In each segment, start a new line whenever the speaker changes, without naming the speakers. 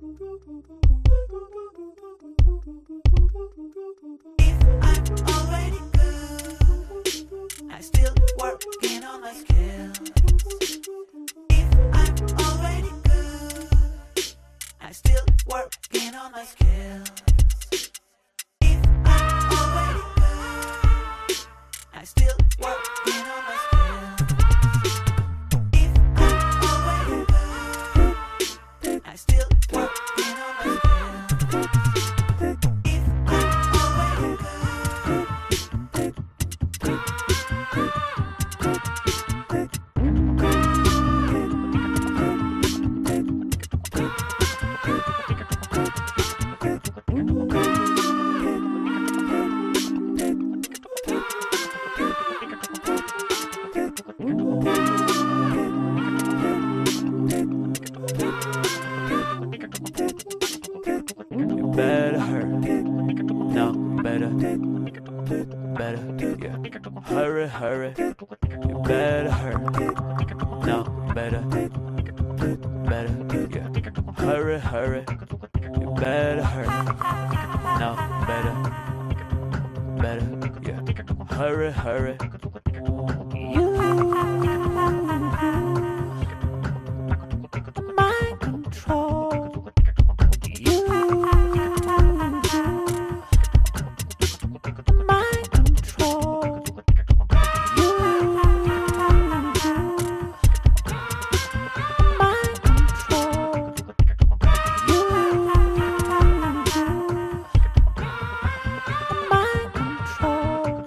I'm already good, I'm still working on my skills. If I'm already good, I'm still working on my skills. If I'm already good, I'm still working on my skills. If I'm already good, I'm still working on my skills.
Better hurry, no, better, yeah. Hurry, hurry, you better hurry, no, better, yeah. Hurry, hurry, you better hurry, no, better, yeah. Hurry, hurry.
Mind control. Mind control. Mind control. Mind control.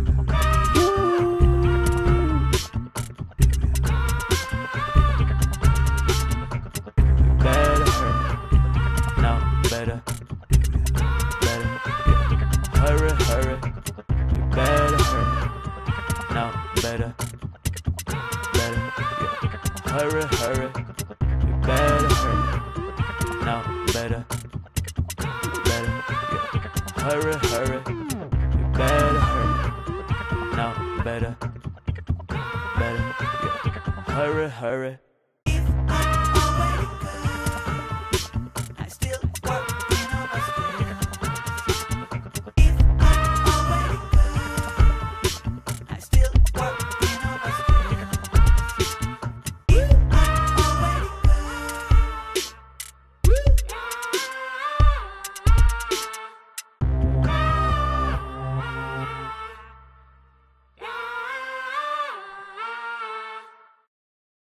Better hurry, no, better, yeah. Hurry, hurry, you better hurry, no, better, yeah. Hurry, hurry, you better hurry, no, better, yeah. Hurry, hurry, you better hurry, no, better, yeah. Hurry, hurry.